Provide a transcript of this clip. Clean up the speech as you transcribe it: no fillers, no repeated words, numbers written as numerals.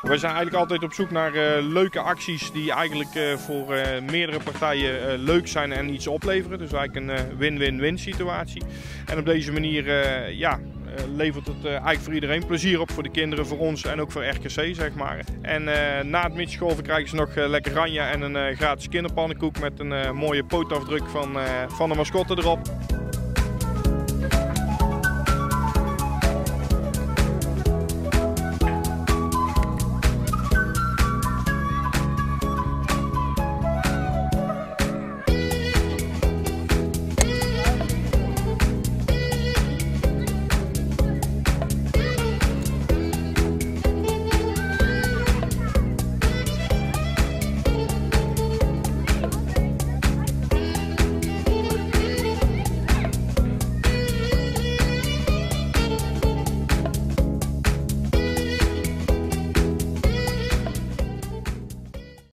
We zijn eigenlijk altijd op zoek naar leuke acties die eigenlijk voor meerdere partijen leuk zijn en iets opleveren. Dus eigenlijk een win-win-win situatie. En op deze manier levert het eigenlijk voor iedereen plezier op. Voor de kinderen, voor ons en ook voor RKC, zeg maar. En na het midgetgolven krijgen ze nog lekker ranja en een gratis kinderpannenkoek met een mooie pootafdruk van de mascotte erop.